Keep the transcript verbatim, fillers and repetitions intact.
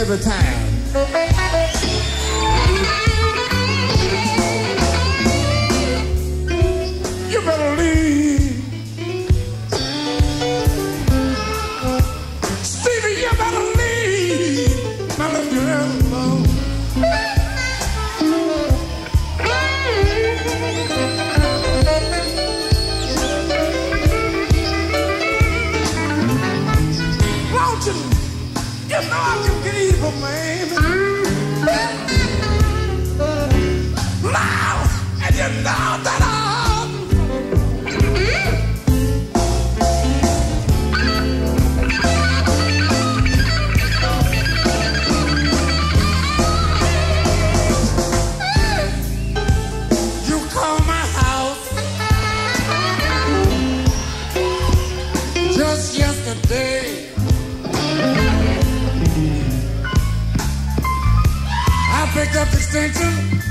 every time. You better leave. Stevie, you better leave. Now let your girl alone. Won't you? You know I can get evil, man. Now, and you know that I'm. You call my house just yesterday. I picked up the extension